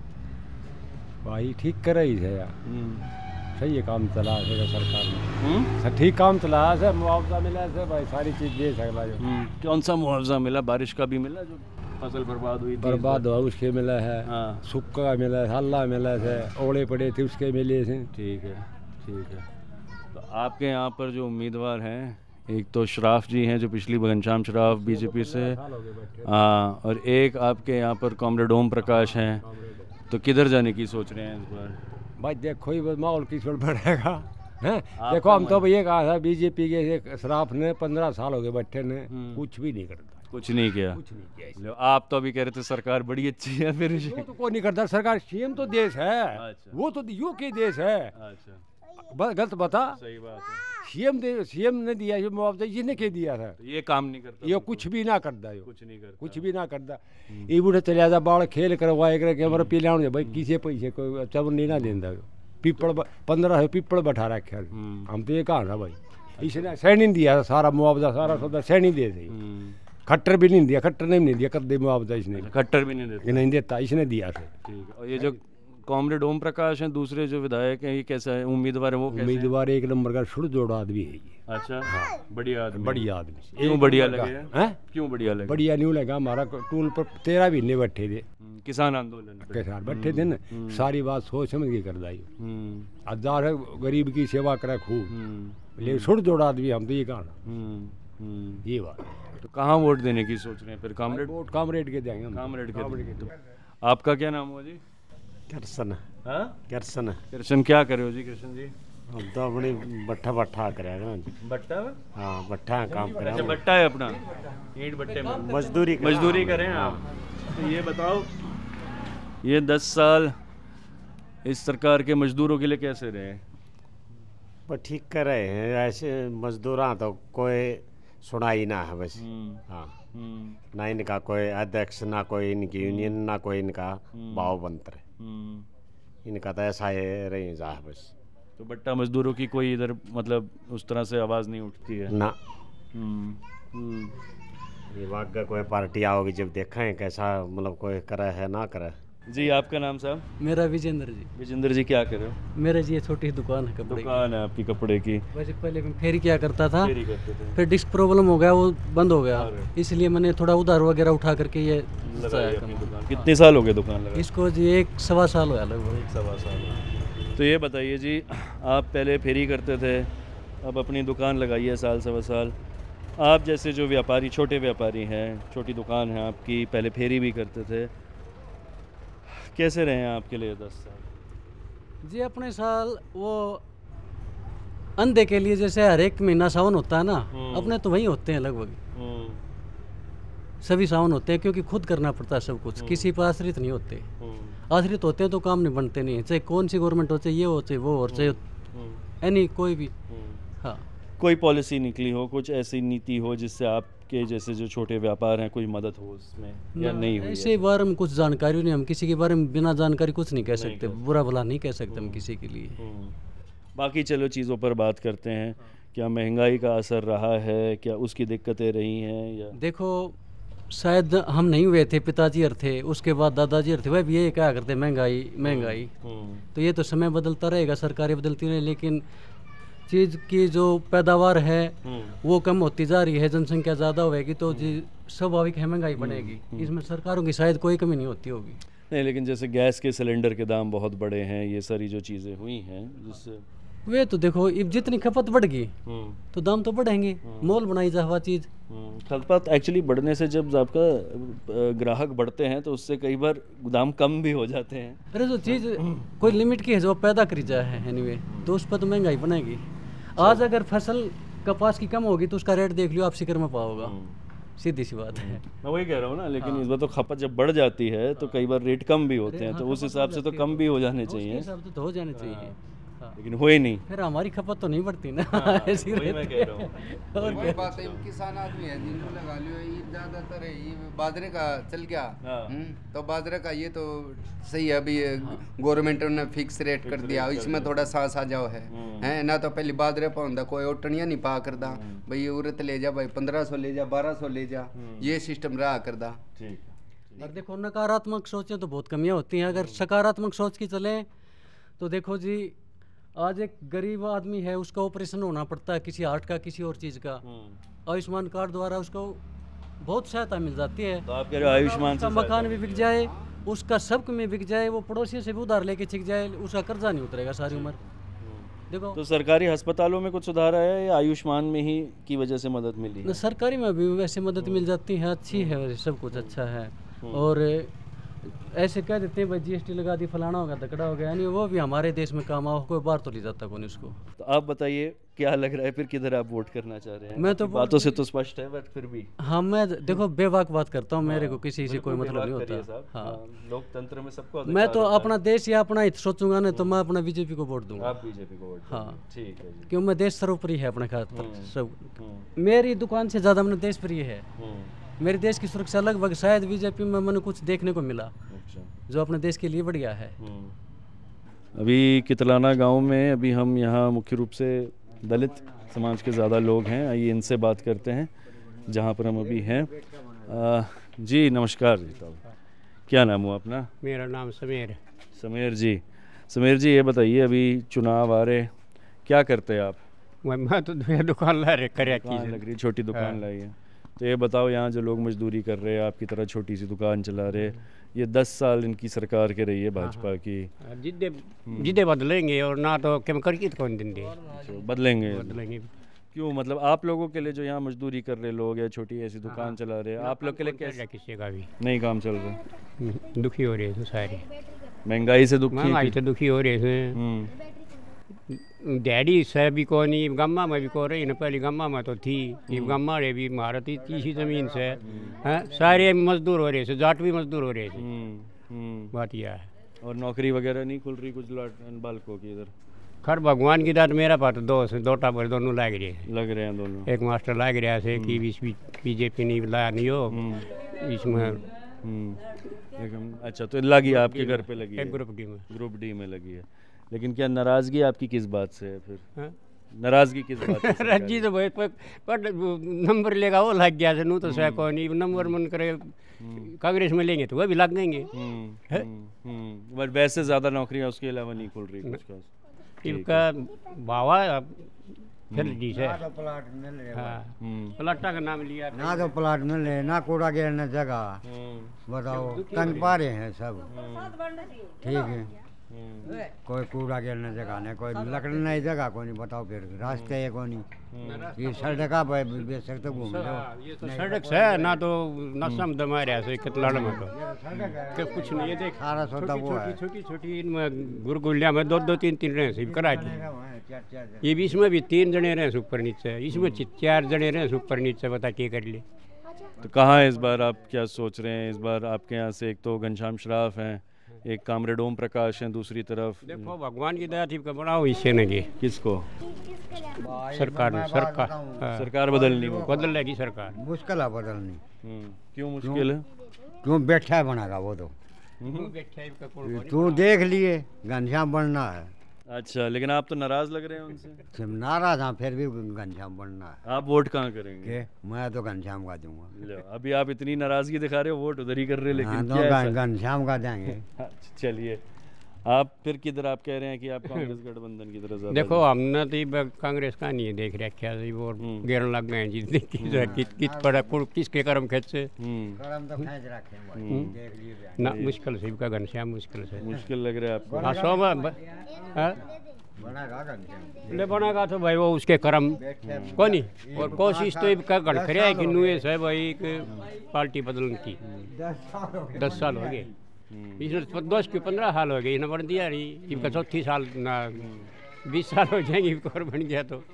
भाई ठीक कर रही है यार, सही है, काम चला है सरकार ने, ठीक काम चला है, मुआवजा मिला है भाई, सारी चीज़ दे सकता जो। कौन सा मुआवजा मिला? बारिश का भी मिला, जो फसल बर्बाद हुई? बर्बाद हुआ उसके मिला है, सूखा मिला है, हल्ला मिला है, ओले पड़े थे उसके मिले थे। ठीक है। तो आपके यहाँ पर जो उम्मीदवार हैं, एक तो शराफ जी हैं जो पिछली घनश्याम शराफ बीजेपी से, हाँ, और एक आपके यहाँ पर कॉमरेड ओम प्रकाश हैं, तो किधर जाने की सोच रहे हैं इस बार? भाई देखो ही माहौल किस पर बढ़ेगा हैं। देखो हम तो भैया कहा था बीजेपी के शराफ ने 15 साल हो गए बैठे ने, कुछ भी नहीं करता, कुछ नहीं किया। आप तो अभी कह रहे थे सरकार बड़ी अच्छी है, फिर वो तो कोई नहीं करता। सरकार सीएम तो देश है। अच्छा। वो तो यू के देश है। अच्छा, गलत बता। सही बात है। सीएम ने दिया ये मुआवजा, इसने क्या दिया था? ये काम नहीं करता, ये कुछ भी ना करता, कुछ भी ना करता। ये बूढ़े चले जा बाल खेल करवाए करके हमारा पिला भाई किसी पैसे कोई चब नहीं ना देता। पीपल 15 पीपल बैठा रखे हम तो ये कहा था भाई, इसने सैनी दिया सारा मुआवजा, सारा सौदा सैनी दे दी। खट्टर भी नहीं दिया, खट्टर ने भी नहीं दिया कर दे मुआवजा, इसने खट्टर भी नहीं देता, इसने दिया था। ठीक है। और ये जो कॉमरेड ओम प्रकाश हैं दूसरे जो विधायक हैं, ये कैसा है उम्मीदवार है? वो उम्मीदवार एक नंबर का शुद्ध जोड़ आदमी है ये। अच्छा, हाँ, बढ़िया आदमी। क्यों बढ़िया लगे? क्यों बढ़िया लगे? बढ़िया नहीं लगा, हमारा टूल पर 13 महीने बैठे थे, किसान आंदोलन बैठे थे ना, सारी बात सोच समझ के कर दी। हजार गरीब की सेवा करे खूब, लेकिन शुद्ध जोड़ आदमी हम तो ये कहा ये बात। तो कहाँ वोट देने की सोच रहे हैं फिर? कामरेड के देंगे हम। कामरेड के। आपका क्या नाम हुआ जी? कृष्ण। क्या करे हो जी कृष्ण जी? हम तो अपनी भट्ठा करेगा। भट्ठा? हाँ, भट्ठा काम करें। अच्छा, भट्ठा है अपना, ईंट भट्टे में मजदूरी करें आप। तो ये बताओ, ये 10 साल इस सरकार के मजदूरों के लिए कैसे रहे? पर ठीक कर रहे हैं, ऐसे मजदूर तो कोई सुनाई ना है बस। हाँ, ना इनका कोई अध्यक्ष, ना कोई इनकी यूनियन, ना कोई इनका भाव बनतर, इनका तो ऐसा है रही जा बस। तो भट्टा मजदूरों की कोई इधर मतलब उस तरह से आवाज़ नहीं उठती है ना। ये वाकई कोई पार्टी आओगी जब देखें कैसा मतलब कोई करे है ना करे। जी, आपका नाम साहब? मेरा विजेंद्र जी। विजेंद्र जी, क्या कर रहे हो? मेरा जी ये छोटी दुकान है, कपड़े दुकान है आपकी कपड़े की? वैसे पहले मैं फेरी किया करता था, फेरी करते थे, फिर डिस्क प्रॉब्लम हो गया, वो बंद हो गया, इसलिए मैंने थोड़ा उधार वगैरह उठा करके ये अपनी दुकान। कितने साल हो गए दुकान लगा? इसको जी 1-1.25 साल हो गया लगभग। 1-1.25 साल। तो ये बताइए जी, आप पहले फेरी करते थे, अब अपनी दुकान लगाई है 1-1.25 साल। आप जैसे जो व्यापारी, छोटे व्यापारी हैं, छोटी दुकान है आपकी, पहले फेरी भी करते थे, कैसे रहे हैं आपके लिए 10 साल? जी अपने साल वो अंधे के लिए जैसे हर एक महीना सावन होता है ना, अपने तो वही होते हैं लगभग सभी सावन होते हैं, क्योंकि खुद करना पड़ता है सब कुछ, किसी पर आश्रित नहीं होते। आश्रित होते हैं तो काम नहीं बनते नहीं, चाहे कौन सी गवर्नमेंट हो, चाहे ये हो चाहे वो, और चाहे एनी कोई भी। हाँ, कोई पॉलिसी निकली हो, कुछ ऐसी नीति हो जिससे आपके जैसे जो छोटे व्यापार हैं कोई मदद हो उसमें, या नहीं हुई? ऐसे बारे में कुछ जानकारी नहीं, हम किसी के बारे में बिना जानकारी कुछ नहीं कह सकते, बुरा भला नहीं कह सकते हम किसी के लिए। बाकी चलो चीज़ों पर बात करते हैं। क्या महंगाई का असर रहा है, क्या उसकी दिक्कतें रही हैं? या देखो, शायद हम नहीं हुए थे, पिताजी और थे, उसके बाद दादाजी और थे, वह भी यही कहा करते महंगाई महंगाई। तो ये तो समय बदलता रहेगा, सरकारें बदलती रहे, लेकिन चीज़ की जो पैदावार है वो कम होती जा रही है, जनसंख्या ज़्यादा होगी तो जी स्वाभाविक है महंगाई बढ़ेगी। इसमें सरकारों की शायद कोई कमी नहीं होती होगी। नहीं, लेकिन जैसे गैस के सिलेंडर के दाम बहुत बढ़े हैं, ये सारी जो चीज़ें हुई हैं जिससे वे तो देखो, अब जितनी खपत बढ़ेगी तो दाम तो बढ़ेंगे, मोल बनाई जा हुआ चीज़। खपत एक्चुअली बढ़ने से जब आपका ग्राहक बढ़ते हैं तो उससे कई बार दाम कम भी हो जाते हैं। अरे जो चीज़ कोई लिमिट की है जो पैदा करी जाए है एनीवे, तो उस पर तो महंगाई बनेगी। आज अगर फसल कपास की कम होगी तो उसका रेट देख लियो आप सिकर में पाओगा, सीधी सी बात है। मैं वही कह रहा हूँ ना, लेकिन इस बार तो खपत जब बढ़ जाती है तो कई बार रेट कम भी होते हैं, तो उस हिसाब से तो कम भी हो जाने चाहिए। तो हो जाने चाहिए, लेकिन हुए नहीं। फिर हमारी खपत तो नहीं बढ़ती ना। ऐसी वही मैं कह रहा हूँ। और क्या बात है, किसान आदमी है जिनको लगा लियो, ये ज्यादातर है ये बाजरे का चल गया। तो बाजरे का ये तो सही है, अभी गवर्नमेंट ने फिक्स रेट कर दिया, इसमें थोड़ा सांस आ जाओ है ना। तो पहले बाजरे पाਉਂਦਾ कोई ओटनिया नहीं पा करदा, भाई उरत ले जा, भाई 1500 ले जा, 1200 ले जा, ये सिस्टम रहा करदा। और देखो, नकारात्मक सोचें तो बहुत कमियां होती हैं, अगर सकारात्मक सोच की चले तो देखो जी, आज एक गरीब आदमी है, उसका ऑपरेशन होना पड़ता है किसी हार्ट का, किसी और चीज़ का, आयुष्मान कार्ड द्वारा उसको बहुत सहायता मिल जाती है। तो आप कह रहे हो आयुष्मान से मकान भी बिक जाए, उसका सब में बिक जाए, वो पड़ोसी से भी उधार लेके छिक जाए, उसका कर्जा नहीं उतरेगा सारी उम्र। देखो, तो सरकारी अस्पतालों में कुछ सुधार आया है या आयुष्मान में ही की वजह से मदद मिली है? सरकारी में भी वैसे मदद मिल जाती है, अच्छी है, सब कुछ अच्छा है। और ऐसे कह देते हैं भाई जीएसटी लगा दी, फलाना होगा, दकड़ा हो गया, यानी वो भी हमारे देश में काम आओ, कोई बाहर तो ले जाता कौन उसको। तो आप बताइए क्या लग रहा है फिर, किधर आप वोट करना चाह रहे हैं? मैं तो बातों से तो स्पष्ट है, बट फिर भी हाँ, मैं देखो बेबाक बात करता हूँ, मेरे को किसी से कोई मतलब नहीं होता। हाँ, लोकतंत्र में सबको मैं तो अपना देश या अपना हित सोचूंगा ना, तो मैं अपना बीजेपी को वोट दूंगा। आप बीजेपी को वोट? हाँ, ठीक है जी। क्यों, मैं देश सर्वोपरि है अपने खातिर, सब मेरी दुकान से ज़्यादा मैंने देश प्रिय है। मेरे देश की सुरक्षा लगभग शायद बीजेपी में मैंने कुछ देखने को मिला जो अपने देश के लिए बढ़िया है। अभी कितलाना गांव में अभी हम यहाँ मुख्य रूप से दलित समाज के ज़्यादा लोग हैं, आइए इनसे बात करते हैं जहाँ पर हम अभी हैं। जी नमस्कार जी, क्या नाम हुआ अपना? मेरा नाम समीर। समीर जी, समीर जी ये बताइए, अभी चुनाव आ रहे, क्या करते हैं आप? मैं तो दुकान ला रहे, लग रही छोटी दुकान लाई है। तो ये बताओ, यहाँ जो लोग मजदूरी कर रहे हैं, आपकी तरह छोटी सी दुकान चला रहे, ये 10 साल इनकी सरकार के रही है भाजपा की, जिद्दे बदलेंगे और ना तो क्या करके तो कौन दिन दे बदलेंगे। क्यों, मतलब आप लोगों के लिए जो यहाँ मजदूरी कर रहे लोग या छोटी ऐसी दुकान चला रहे, आप लोग के लिए कैसे? किसी का भी नहीं काम चल रहा, दुखी हो रहे हैं सारे, महंगाई से दुखी, महंगाई से दुखी हो रहे हैं। डैडी से भी को नहीं, गम्मा में भी को रही ना, पहले गम्मा में तो थी, गम्मा रे भी भारत की ज़मीन से हैं, सारे मजदूर हो रहे थे, जाट भी मजदूर हो रहे थे। बात यह है। और नौकरी वगैरह नहीं खुल रही कुछ बालकों की इधर? खैर भगवान की दात, मेरा पास दो टापर दोनों लग रहे हैं दोनों। एक मास्टर लग रहा है कि बीजेपी नहीं लाया नहीं हो इसमें। अच्छा, तो लगी आपके घर पे लगी है? ग्रुप डी में लगी है। लेकिन क्या नाराजगी आपकी किस बात से है फिर? नाराजगी किस बात से? नाराजगी तो भाई पर नंबर लेगा वो लग गया से, नू तो सह को नहीं नंबर मन करे कांग्रेस में लेंगे तो वह भी लग देंगे। बट वैसे ज़्यादा नौकरियाँ उसके अलावा नहीं खुल रही कुछ खास? इनका बावा फिर जी से प्लाट मिल रहे, प्लाटा का नाम लिया ना तो प्लाट मिल रहे, ना कूड़ा गिरने जगह, बताओ तंग पा रहे हैं सब। ठीक है, कोई कूड़ा गिरने जगह नहीं, कोई लकड़ने जगह को नहीं, बताओ फिर रास्ते है को नहीं, ये सड़क पे बेच सकते घूम ये तो सड़क से ना तो नशम दमा रहा है कितलाड़ में तो कुछ नहीं है। देख सारा सौदा वो है, छोटी छोटी इनमें गुरगुलिया में दो तीन रहे सिर्फ करा दी। ये भी इसमें भी 3 जने रहे ऊपर नीचे, इसमें 4 जने रहे ऊपर नीचे, बता क्या कर ले। तो कहाँ है इस बार, आप क्या सोच रहे हैं इस बार आपके यहाँ से? एक तो घनश्याम शराफ हैं, एक कामरेड ओम प्रकाश हैं, दूसरी तरफ देखो भगवान की दया थी का बनाओ इससे नहीं। किसको? सरकार बदलनी, बदल लेगी सरकार। मुश्किल है बदलनी। क्यों मुश्किल है? क्यों बैठा है बनेगा वो तो, तू देख लिए घनश्याम बनना है। अच्छा, लेकिन आप तो नाराज लग रहे हैं उनसे। नाराज हाँ, फिर भी घनश्याम बनना है। आप वोट कहाँ करेंगे? मैं तो घनश्याम का दूंगा। अभी आप इतनी नाराजगी दिखा रहे हो, वोट उधर ही कर रहे हैं, लेकिन घनश्याम का देंगे। चलिए, आप फिर किधर आप कह रहे हैं कि आप कांग्रेस गठबंधन की तरफ? देखो हमने तो कांग्रेस का नहीं देख रखा है, वो गिरने लग गए कित पड़ा किसके कर्म खेचे ना, मुश्किल से का घनश्याम मुश्किल से। मुश्किल लग रहा है आपको? बनेगा तो भाई वो उसके कर्म को नहीं, और कोशिश तो घट कर है कि नुए से भाई पार्टी बदलने की 10 साल हो गए, इसमें 10 के 15 साल हो गए, इन्हें बढ़ दिया रही, इनका 34 साल ना 20 साल हो जाएंगे और बन गया तो।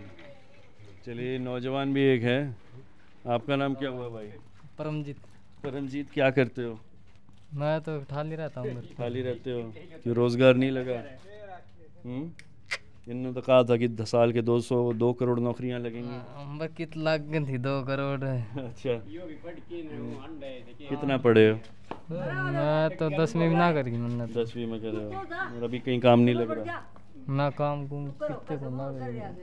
चलिए, नौजवान भी एक है। आपका नाम क्या हुआ भाई? परमजीत। परमजीत, क्या करते हो? मैं तो खाली रहता हूँ। खाली रहते हो? क्यों, रोजगार नहीं लगा? इन्होंने तो कहा था कि 10 साल के 2 करोड़ नौकरियां लगेंगी। कित लग गई थी 2 करोड़। अच्छा, कितना पढ़े हो? मैं तो 10वीं में ना करी मैंने। 10वीं में कर रहे हो, और अभी कहीं काम नहीं लग रहा? ना काम कितने को ना।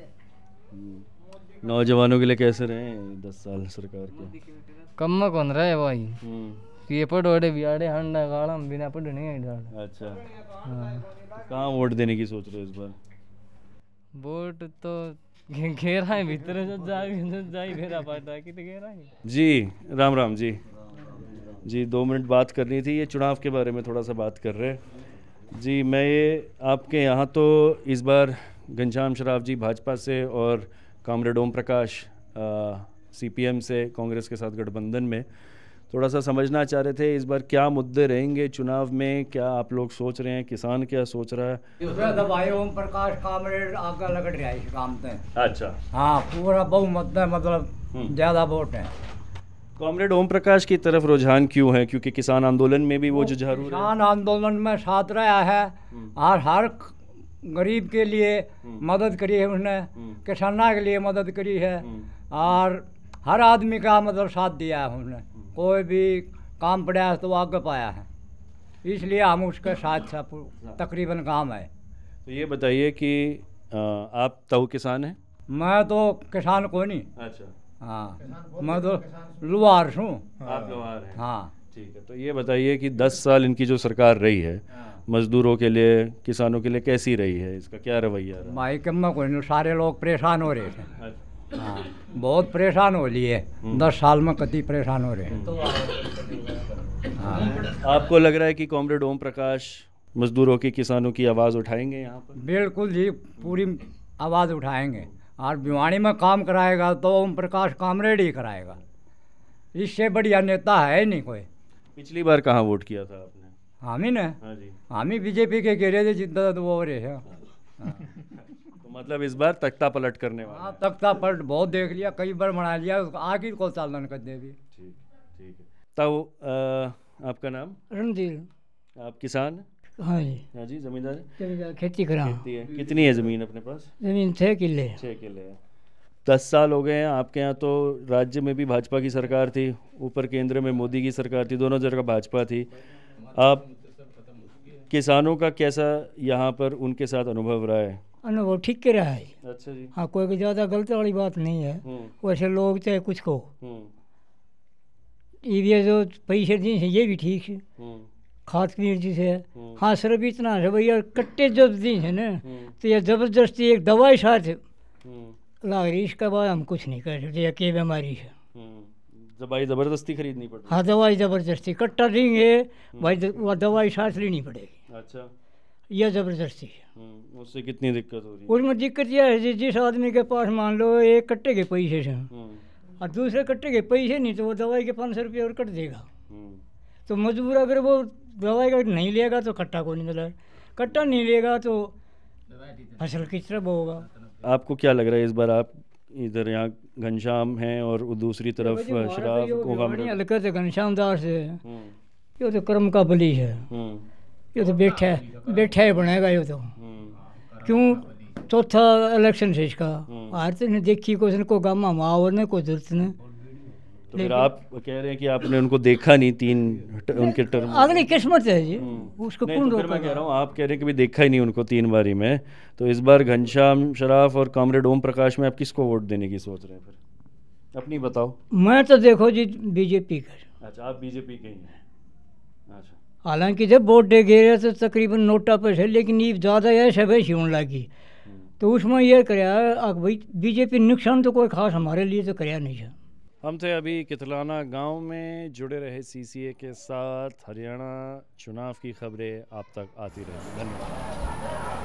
नौजवानों के लिए कैसे रहे 10 साल सरकार के? कम में कौन रहे भाई, ये पढ़ोड़े बियाड़े हंडा गाड़ा में बिना पढ़े नहीं है। अच्छा, कहाँ वोट देने की सोच रहे हो इस बार? वोट तो घेरा है भीतर जाए घेरा पाटा कि तो घेरा है। जी राम राम जी। जी 2 मिनट बात करनी थी, ये चुनाव के बारे में थोड़ा सा बात कर रहे हैं जी। मैं ये आपके यहाँ तो इस बार घनश्याम शराफ जी भाजपा से और कामरेड ओम प्रकाश CPM से कांग्रेस के साथ गठबंधन में, थोड़ा सा समझना चाह रहे थे इस बार क्या मुद्दे रहेंगे चुनाव में, क्या आप लोग सोच रहे हैं, किसान क्या सोच रहा है? भाई ओम प्रकाश कामरेड आगे लग रहा है इस काम पे। अच्छा, हाँ पूरा बहुमत है, मतलब ज़्यादा वोट है। कामरेड ओम प्रकाश की तरफ रुझान क्यों है? क्योंकि किसान आंदोलन में भी वो जुझारू रहे। किसान आंदोलन में साथ रहा है और हर गरीब के लिए मदद करी है उसने, किसाना के लिए मदद करी है और हर आदमी का मतलब साथ दिया है उसने। कोई भी काम पड़ा है तो आगे पाया है, इसलिए हम उसके साथ तकरीबन काम है। तो ये बताइए कि आप तो किसान हैं? मैं तो किसान को नहीं। अच्छा, हाँ मैं तो लुहार हूँ। आप लुहार हैं? हाँ ठीक है। तो ये बताइए कि 10 साल इनकी जो सरकार रही है, मजदूरों के लिए, किसानों के लिए कैसी रही है, इसका क्या रवैया रहा? भाई कम कोई नहीं, सारे लोग परेशान हो रहे थे। हाँ बहुत परेशान हो लिए 10 साल में, कति परेशान हो रहे हैं। हाँ। आपको लग रहा है कि कामरेड ओम प्रकाश मजदूरों की, किसानों की आवाज़ उठाएंगे यहाँ पर? बिल्कुल जी, पूरी आवाज़ उठाएंगे और भिवानी में काम कराएगा तो ओम प्रकाश कामरेड ही कराएगा, इससे बढ़िया नेता है नहीं कोई। पिछली बार कहाँ वोट किया था आपने? हम ही ने। हाँ जी, हम ही बीजेपी के घेरे थे जितना तो वो हो रहे हैं। तो मतलब इस बार तख्ता पलट करने वाला? हाँ तख्ता पलट बहुत देख लिया, कई बार बना लिया, आगे को चालन कर दे भी। ठीक ठीक है। तो आपका नाम? रणधीर। आप किसान? हाँ जी। हाँ जी, जमींदार? खेती करा। खेती है। कितनी है ज़मीन अपने पास? ज़मीन 6 किले। 6 किले है। 10 साल हो गए हैं आपके यहाँ, तो राज्य में भी भाजपा की सरकार थी, ऊपर केंद्र में मोदी की सरकार थी, दोनों जगह भाजपा थी। आप किसानों का कैसा यहाँ पर उनके साथ अनुभव रहा है? अनुभव ठीक के रहा है। अच्छा जी। हाँ कोई ज़्यादा गलत वाली बात नहीं है, वैसे लोग चाहे कुछ को ये जो पैसे दी है ये भी ठीक है, खाद पीने जैसे है। हाँ सर भी इतना है भैया, कट्टे जब दी है ना तो ये ज़बरदस्ती एक दवाई साथ लाग रही, इसके बाद हम कुछ नहीं कर सकते, क्या बीमारी है। दवाई ज़बरदस्ती खरीदनी पड़ती? हाँ दवाई ज़बरदस्ती, कट्टा देंगे भाई, वो दवाई साथ लेनी पड़ेगी। अच्छा, यह ज़बरदस्ती है। उससे कितनी दिक्कत हो रही है? उसमें दिक्कत यह है जिस आदमी के पास मान लो एक कट्टे के पैसे हैं और दूसरे कट्टे के पैसे नहीं तो वो दवाई के 500 रुपये और कट देगा। तो मजबूर अगर वो दवाई का नहीं लेगा तो कट्टा को नहीं मिला, कट्टा नहीं लेगा तो फसल किस तरह होगा। आपको क्या लग रहा है इस बार आप इधर यहाँ घनश्याम हैं और दूसरी तरफ शराब हल्का से घनश्याम दास है, ये तो कर्म का बली है, ये तो बैठा है बनेगा ये तो। क्यों चौथा इलेक्शन से इसका हार तो नहीं देखी को गामा मावर ने कोई जरूरत नहीं। तो फिर आप कह रहे हैं कि आपने उनको देखा नहीं उनके टर्म अगली किस्मत है जी उसको कौन रोका। मैं कह रहा हूँ आप कह रहे हैं कि भी देखा ही नहीं उनको 3 बारी में, तो इस बार घनश्याम शराफ और कॉमरेड ओम प्रकाश में आप किसको वोट देने की सोच रहे हैं फिर अपनी बताओ। मैं तो देखो जी बीजेपी का। अच्छा आप बीजेपी के ही हैं। अच्छा हालांकि जब वोट दे गए तो तकरीबन नोटा पर है, लेकिन ये ज़्यादा है सब होने लगी तो उसमें यह कराया भाई बीजेपी नुकसान तो कोई खास हमारे लिए तो कराया नहीं है। हम थे अभी कितलाना गांव में, जुड़े रहे CCA के साथ। हरियाणा चुनाव की खबरें आप तक आती रही। धन्यवाद।